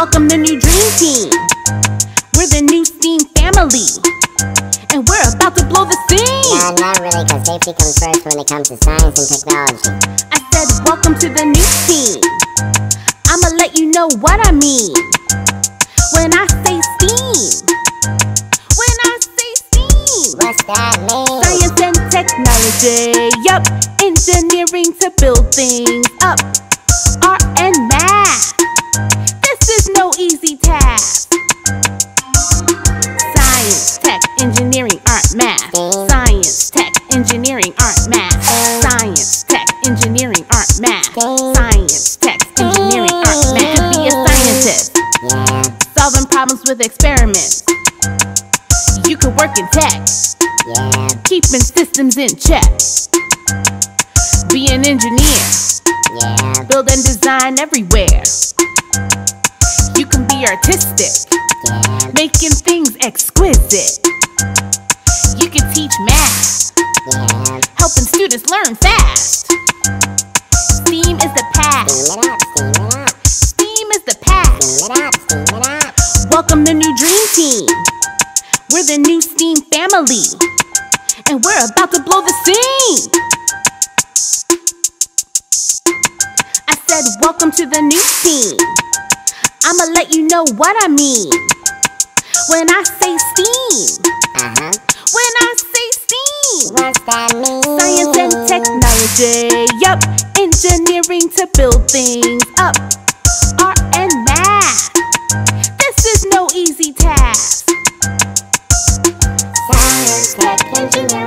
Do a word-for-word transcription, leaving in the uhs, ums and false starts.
Welcome the new dream team. We're the new STEAM family, and we're about to blow the scene. Nah, not really, cause safety comes first when it comes to science and technology. I said welcome to the new team. I'ma let you know what I mean when I say STEAM. When I say STEAM, What's that mean? science and technology, yup. Engineering to build things up. Art and math, this is no easy task. Science, tech, engineering, art, math. Science, tech, engineering, art, math. Science, tech, engineering, art, math. Science, tech, engineering, art, math. To be a scientist, Yeah, solving problems with experiments. You could work in tech, yeah, keeping systems in check. Be an engineer, yeah, build and design everywhere. You can be artistic, yeah, making things exquisite. You can teach math, yeah. helping students learn fast. STEAM is the past. Steam it up, steam it up, STEAM is the past. steam it up, steam it up. Welcome the new dream team. We're the new STEAM family, and we're about to blow the scene. I said welcome to the new team. I'ma let you know what I mean when I say STEAM. Uh-huh. When I say STEAM, What's that mean? science and technology, yup. Engineering to build things up. Art and math, this is no easy task. Science, tech, engineering.